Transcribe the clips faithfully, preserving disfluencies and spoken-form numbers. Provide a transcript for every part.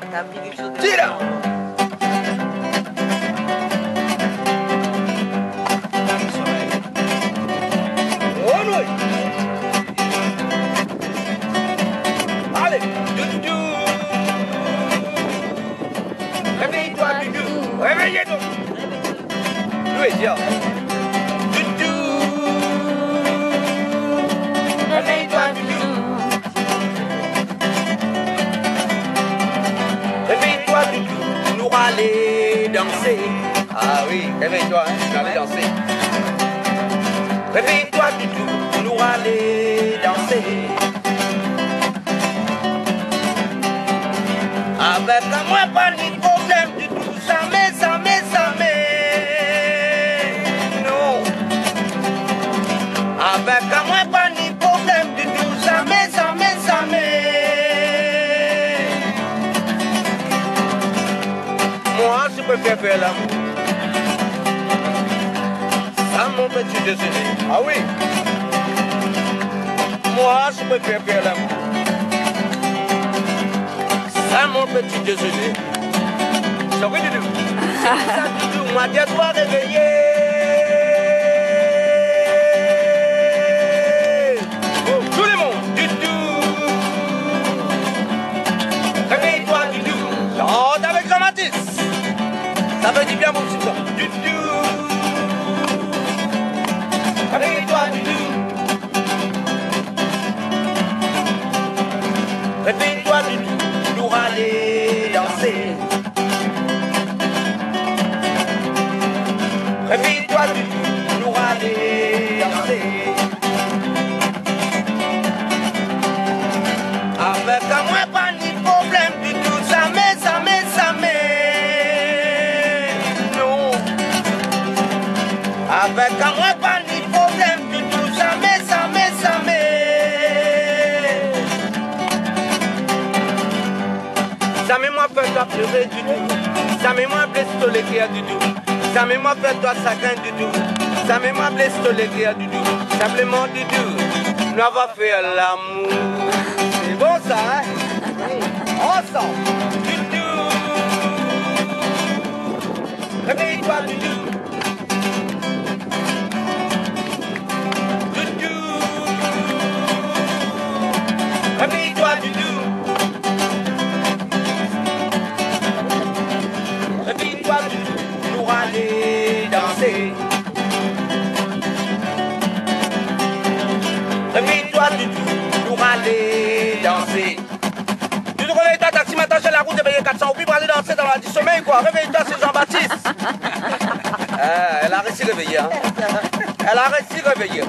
T'as appris quelque chose de Tira. Allez, Doudou. Réveille-toi, Doudou. Réveillez-nous. Louis, tiens. Doudou. Réveille-toi, Doudou. Réveille-toi, Doudou. Nous aller danser. Ah oui, réveille-toi, hein, nous aller danser. Réveille-toi, Doudou. Nous aller danser. Avec moi, pas de problème du tout, jamais, jamais, jamais. Non. Avec moi, pas de problème du tout, jamais, jamais, jamais. Moi, je préfère faire l'amour. Ça, mon petit déjeuner. Ah oui. Moi, je préfère faire l'amour. Ça, mon petit déjeuner. Ça oui, Doudou. C'est ça, Doudou. Moi, je dois réveiller. Oh, tout le monde. Doudou. Réveille-toi, Doudou. Chante avec Jean-Baptiste. Ça fait du bien, mon petit sang. Doudou. Réveille-toi, Doudou. Réveille-toi, Doudou. Pour aller danser. Réveille-toi, Doudou, pour aller danser. Avec moi, pas de problème du tout, jamais, jamais, jamais. Non. Avec moi, pas de problème du tout, jamais, jamais, jamais. Jamais moi fait toi pleurer du tout. Jamais moi blesse toi l'écrire du tout. Jamais moi fait toi chagrin du tout. Jamais moi blesse toi l'écrire du tout. Simplement du tout. Nous avons fait l'amour. C'est bon ça, hein? Ensemble. Du tout. Réveille-toi du tout. Du tout. Réveille-toi du tout. Réveille-toi, Doudou, pour aller danser. Réveille-toi, Doudou, pour aller danser. Doudou, réveille-toi, taxi, maintenant j'ai la route de payer quatre cents roupies pour aller danser dans la du sommeil, quoi. Réveille-toi, c'est Jean-Baptiste. Ah, elle a réussi réveillée, hein. Elle a réussi réveillée.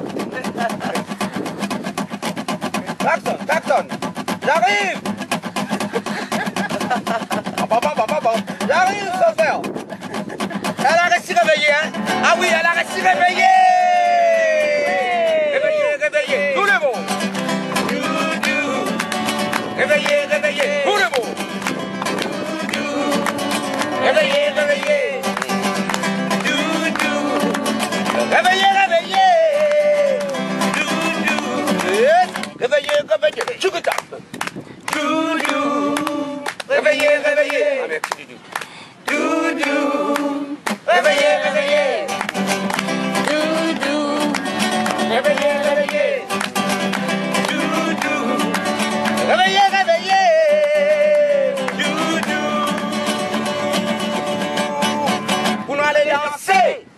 Jackson, Jackson, j'arrive. J'arrive, chauffeur. Elle a réussi réveillée, hein? Ah oui, elle a réussi réveillée. Réveillée, réveillée. Tout le monde. Doudou. Réveillée, réveillée. Tout le monde. Doudou. Réveillée, réveillée. Doudou. Réveillée, réveillée. Doudou. Réveillée, réveillée. Tchoukuta. Doudou. Réveillez, réveillez. Ah, merci, Doudou. Doudou. Réveillez, réveillez. Doudou. Réveillez, réveillez. Doudou. Réveillez, réveillez. Doudou. Pour nous aller danser.